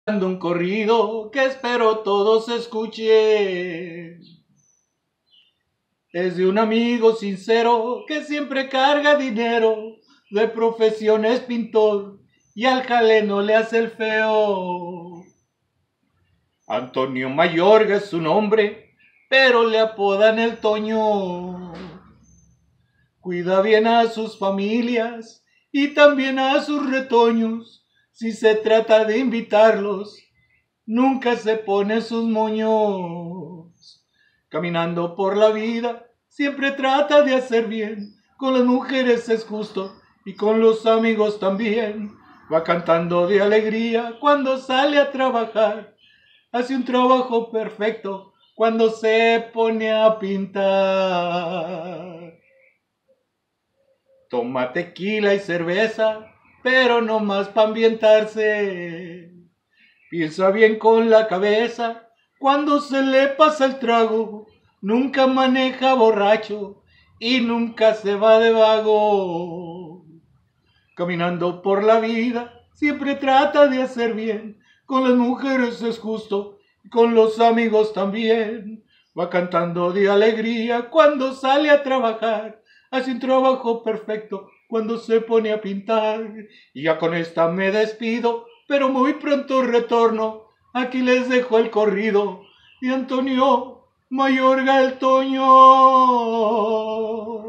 Un corrido que espero todos escuchen. Es de un amigo sincero que siempre carga dinero, de profesión es pintor y al jale no le hace el feo. Antonio Mayorga es su nombre, pero le apodan el Toño. Cuida bien a sus familias y también a sus retoños. Si se trata de invitarlos, nunca se pone sus moños. Caminando por la vida, siempre trata de hacer bien. Con las mujeres es justo y con los amigos también. Va cantando de alegría cuando sale a trabajar. Hace un trabajo perfecto cuando se pone a pintar. Toma tequila y cerveza, pero no más para ambientarse. Piensa bien con la cabeza cuando se le pasa el trago. Nunca maneja borracho y nunca se va de vago. Caminando por la vida, siempre trata de hacer bien. Con las mujeres es justo y con los amigos también. Va cantando de alegría cuando sale a trabajar. Hace un trabajo perfecto cuando se pone a pintar. Y ya con esta me despido, pero muy pronto retorno. Aquí les dejo el corrido de Antonio Mayorga el Toño.